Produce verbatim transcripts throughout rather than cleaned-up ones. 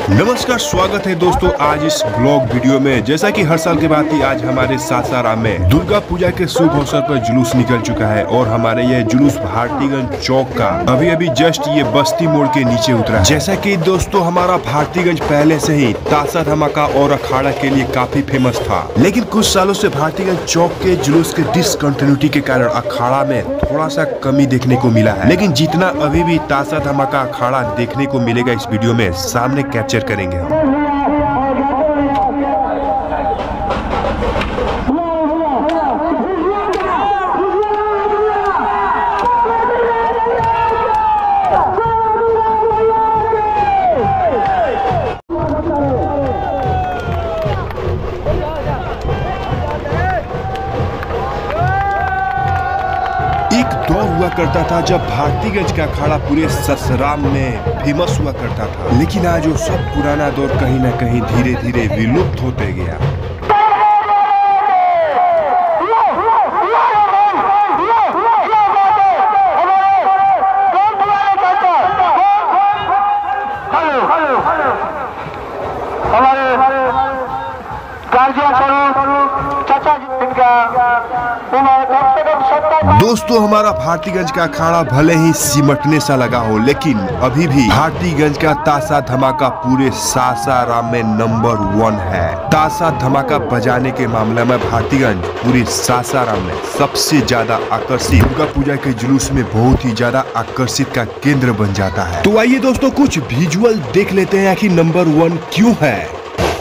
नमस्कार, स्वागत है दोस्तों आज इस ब्लॉग वीडियो में। जैसा कि हर साल के बाद ही आज हमारे सासाराम में दुर्गा पूजा के शुभ अवसर पर जुलूस निकल चुका है और हमारे यह जुलूस भारतीगंज चौक का अभी अभी जस्ट ये बस्ती मोड़ के नीचे उतरा है। जैसा कि दोस्तों हमारा भारतीगंज पहले से ही तासा धमाका और अखाड़ा के लिए काफी फेमस था, लेकिन कुछ सालों से भारतीगंज चौक के जुलूस के डिसकंटिन्यूटी के कारण अखाड़ा में थोड़ा सा कमी देखने को मिला है। लेकिन जितना अभी भी तासा धमाका अखाड़ा देखने को मिलेगा इस वीडियो में सामने कैप्चर करेंगे हम। एक दौर हुआ करता था जब भारतीगंज का अखाड़ा पूरे ससराम में फेमस हुआ करता था, लेकिन आज वो सब पुराना दौर कहीं ना कहीं धीरे धीरे विलुप्त होते गया। दोस्तों हमारा भारतीगंज का अखाड़ा भले ही सिमटने सा लगा हो, लेकिन अभी भी भारतीगंज का तासा धमाका पूरे सासाराम में नंबर वन है। तासा धमाका बजाने के मामले में भारतीगंज पूरे सासाराम में सबसे ज्यादा आकर्षित दुर्गा पूजा के जुलूस में बहुत ही ज्यादा आकर्षित का केंद्र बन जाता है। तो आइए दोस्तों कुछ विजुअल देख लेते हैं कि नंबर वन क्यों है।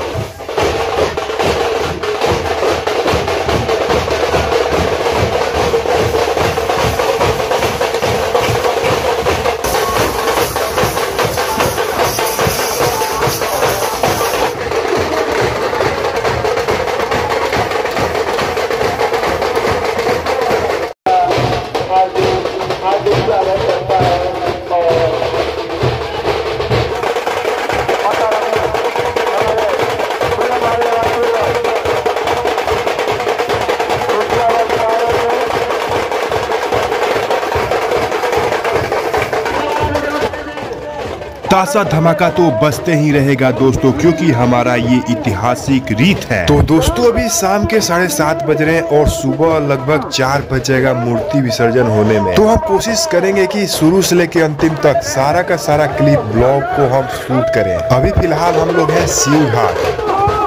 तासा धमाका तो बजते ही रहेगा दोस्तों, क्योंकि हमारा ये ऐतिहासिक रीत है। तो दोस्तों अभी शाम के साढ़े सात बज रहे हैं और सुबह लगभग चार बजेगा मूर्ति विसर्जन होने में। तो हम कोशिश करेंगे कि शुरू से लेकर अंतिम तक सारा का सारा क्लिप ब्लॉग को हम शूट करें। अभी फिलहाल हम लोग हैं शिव घाट।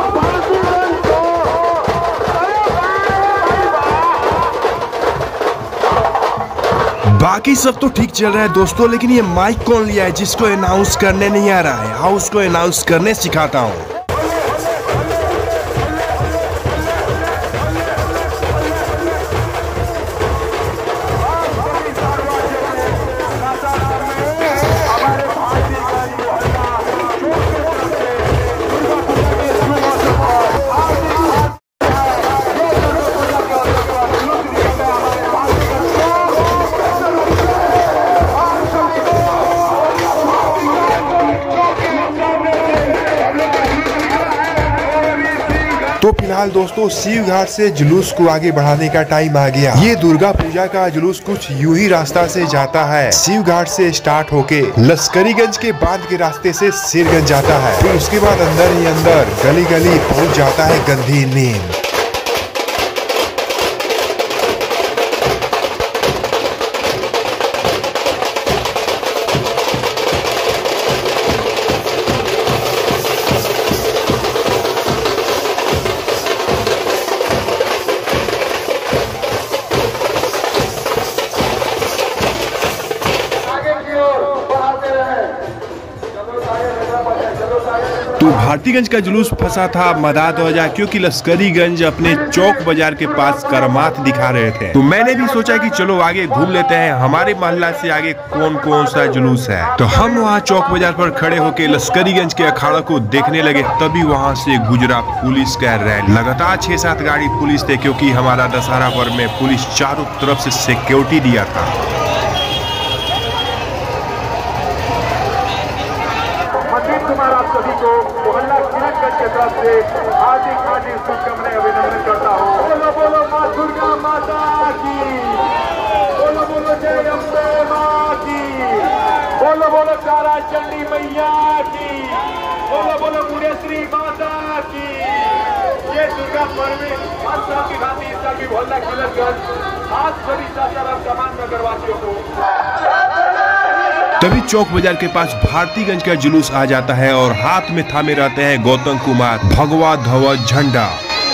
बाकी सब तो ठीक चल रहा है दोस्तों, लेकिन ये माइक कौन लिया है जिसको अनाउंस करने नहीं आ रहा है? हाँ, उसको अनाउंस करने सिखाता हूँ। तो फिलहाल दोस्तों शिव घाट से जुलूस को आगे बढ़ाने का टाइम आ गया। ये दुर्गा पूजा का जुलूस कुछ यूं ही रास्ता से जाता है। शिव घाट से स्टार्ट होके लश्करीगंज के बांध के रास्ते से सिरगंज जाता है, फिर उसके बाद अंदर ही अंदर गली गली पहुंच जाता है गंधी नीम। तो भारतीगंज का जुलूस फंसा था मदा दौजा, क्योंकि लश्करीगंज अपने चौक बाजार के पास करमात दिखा रहे थे। तो मैंने भी सोचा कि चलो आगे घूम लेते हैं, हमारे मोहल्ला से आगे कौन कौन सा जुलूस है। तो हम वहाँ चौक बाजार पर खड़े होकर लश्करीगंज के अखाड़ा को देखने लगे, तभी वहाँ से गुजरा पुलिस का रैली। लगातार छह सात गाड़ी पुलिस थे, क्योंकि हमारा दशहरा पर्व में पुलिस चारों तरफ से सिक्योरिटी दिया था। आप सभी को मोहल्ला किरणगंज के तरफ से हार्दिक हार्दिक शुभकामनाएं अभिनंदन करता हूँ। बोलो बोलो माँ दुर्गा माता की, बोलो बोलो जय अम्बे माँ की, बोलो बोलो तारा चंडी मैया की। बोलो बोलो पुण्यश्री माता की। ये दुर्गा पर्व हर साल की भांति इस साल भी मोहल्ला किलरगंज आज सभी सासाराम तमाम नगरवासियों को। तभी चौक बाजार के पास भारतीगंज का जुलूस आ जाता है और हाथ में थामे रहते हैं गौतम कुमार भगवा ध्वज झंडा।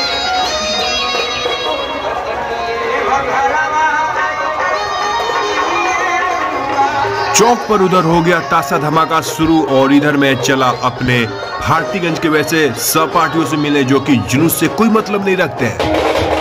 चौक पर उधर हो गया ताशा धमाका शुरू और इधर मैं चला अपने भारतीगंज के वैसे सहपाठियों से मिले जो कि जुलूस से कोई मतलब नहीं रखते हैं।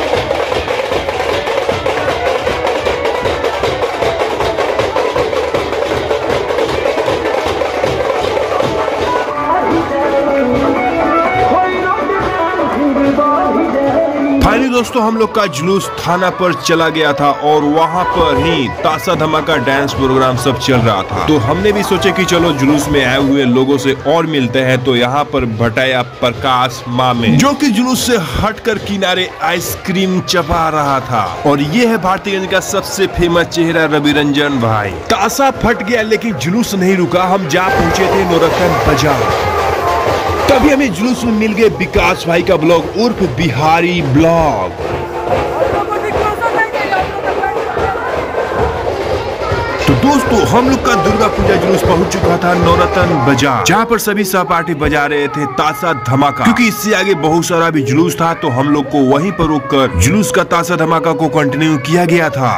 फाइनली दोस्तों हम लोग का जुलूस थाना पर चला गया था और वहाँ पर ही ताशा धमाका डांस प्रोग्राम सब चल रहा था। तो हमने भी सोचे कि चलो जुलूस में आए हुए लोगों से और मिलते हैं। तो यहाँ पर भटाया प्रकाश मामे जो कि जुलूस से हटकर किनारे आइसक्रीम चबा रहा था। और ये है भारतीगंज का सबसे फेमस चेहरा रविरंजन भाई। ताशा फट गया लेकिन जुलूस नहीं रुका। हम जा पहुंचे थे नौरतन बाजार। तभी हमें जुलूस में मिल गए विकास भाई का ब्लॉग उर्फ बिहारी ब्लॉग। तो दोस्तों हम लोग का दुर्गा पूजा जुलूस पहुंच चुका था नौरतन बाजार, जहां पर सभी सहपाठी बजा रहे थे ताशा धमाका। क्योंकि इससे आगे बहुत सारा भी जुलूस था तो हम लोग को वहीं पर रोककर जुलूस का ताशा धमाका को कंटिन्यू किया गया था।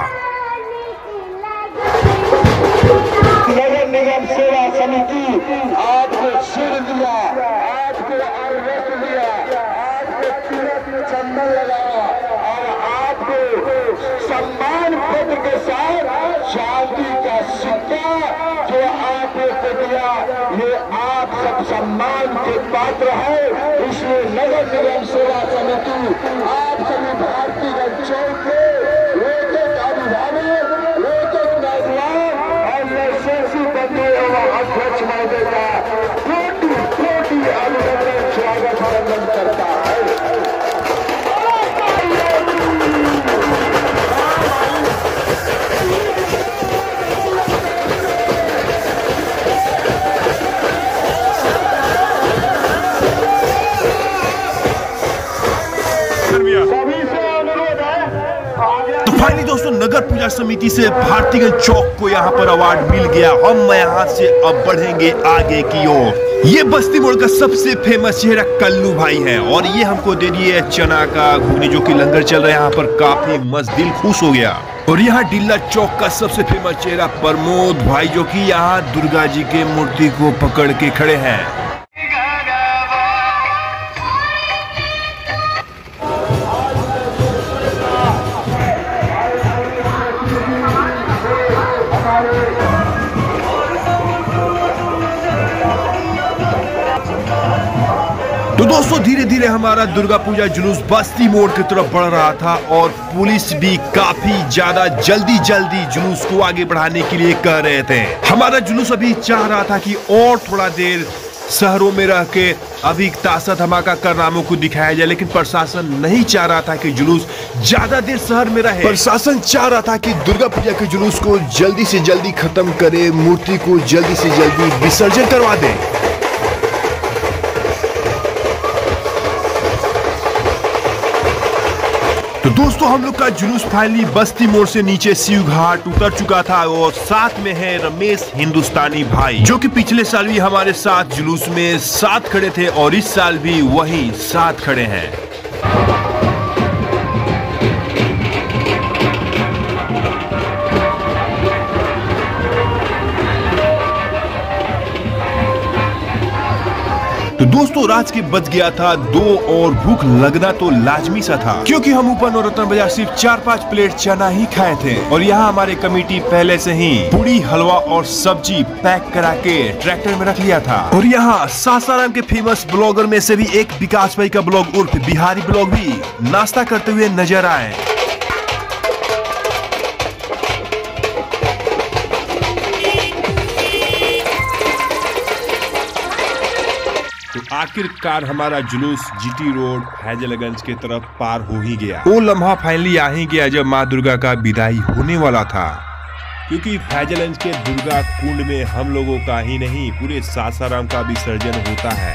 नगर निगम सेवा समिति आपको सिर दिया, आपको अरवट दिया, आपको तिलक में चंदन लगाया और आपको सम्मान पत्र के साथ चांदी का सिक्का जो आपको दिया, ये आप सब सम्मान के पात्र है। इसलिए नगर निगम सेवा समिति आप सभी भारतीगंज चौक के एक एक अभिभावक, एक एक नौजवान और लाइसेंसी बंदी एवं अध्यक्ष महोदय का कोटि कोटि अभिनंदन स्वागत वंदन करता है। तो फाइनली दोस्तों नगर पूजा समिति से भारतीगंज चौक को यहाँ पर अवार्ड मिल गया। हम यहाँ से अब बढ़ेंगे आगे की ओर। ये बस्ती मोड़ का सबसे फेमस चेहरा कल्लू भाई है और ये हमको दे दिए चना का घुगनी जो कि लंगर चल रहा है यहाँ पर, काफी मस्त, दिल खुश हो गया। और यहाँ डिल्ला चौक का सबसे फेमस चेहरा प्रमोद भाई जो कि यहाँ दुर्गा जी के मूर्ति को पकड़ के खड़े हैं। तो दोस्तों धीरे धीरे हमारा दुर्गा पूजा जुलूस बस्ती मोड़ की तरफ बढ़ रहा था और पुलिस भी काफी ज्यादा जल्दी जल्दी जुलूस को आगे बढ़ाने के लिए कह रहे थे। हमारा जुलूस अभी चाह रहा था कि और थोड़ा देर शहरों में रह के अभी ताशा धमाका कारनामों को दिखाया जाए, लेकिन प्रशासन नहीं चाह रहा था कि जुलूस ज्यादा देर शहर में रहे। प्रशासन चाह रहा था कि दुर्गा पूजा के जुलूस को जल्दी से जल्दी खत्म करे, मूर्ति को जल्दी से जल्दी विसर्जन करवा दे। तो दोस्तों हम लोग का जुलूस फाइनली बस्ती मोड़ से नीचे शिव घाट उतर चुका था और साथ में है रमेश हिंदुस्तानी भाई जो कि पिछले साल भी हमारे साथ जुलूस में साथ खड़े थे और इस साल भी वही साथ खड़े हैं। तो दोस्तों रात के बज गया था दो और भूख लगना तो लाजमी सा था क्योंकि हम ऊपर नौरतन बाजार सिर्फ चार पांच प्लेट चना ही खाए थे और यहाँ हमारे कमेटी पहले से ही पूरी हलवा और सब्जी पैक करा के ट्रैक्टर में रख लिया था। और यहाँ सासाराम के फेमस ब्लॉगर में से भी एक विकास भाई का ब्लॉग उर्फ बिहारी ब्लॉग भी नाश्ता करते हुए नजर आए। तो आखिरकार हमारा जुलूस जीटी रोड हैजलगंज के तरफ पार हो ही गया। वो लम्हा फाइनली आ ही गया जब माँ दुर्गा का विदाई होने वाला था। क्योंकि फैजलगंज के दुर्गा कुंड में हम लोगों का ही नहीं पूरे सासाराम का विसर्जन होता है।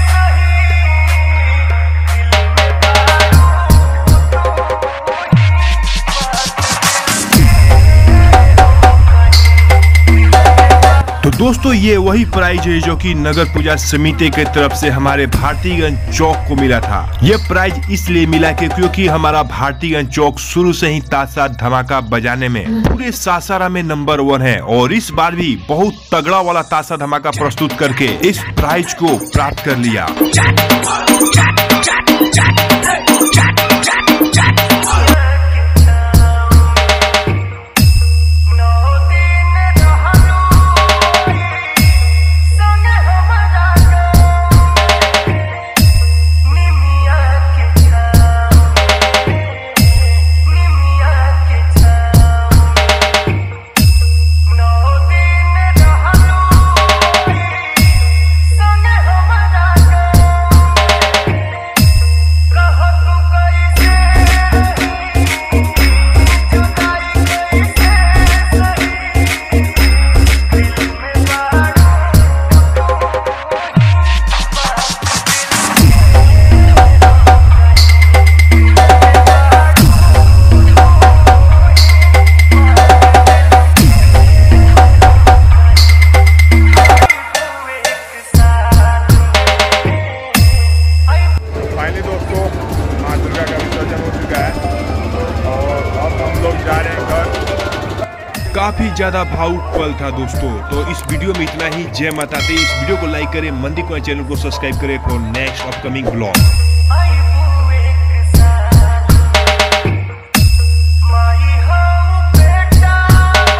तो दोस्तों ये वही प्राइज है जो कि नगर पूजा समिति की तरफ से हमारे भारतीगंज चौक को मिला था। ये प्राइज इसलिए मिला कि क्योंकि हमारा भारतीगंज चौक शुरू से ही ताशा धमाका बजाने में पूरे सासाराम में नंबर वन है और इस बार भी बहुत तगड़ा वाला ताशा धमाका प्रस्तुत करके इस प्राइज को प्राप्त कर लिया। काफी ज्यादा भावुक पल था दोस्तों। तो इस वीडियो में इतना ही। जय माता दी। इस वीडियो को लाइक करें, मंदिर को चैनल को सब्सक्राइब करें फॉर नेक्स्ट अपकमिंग ब्लॉग।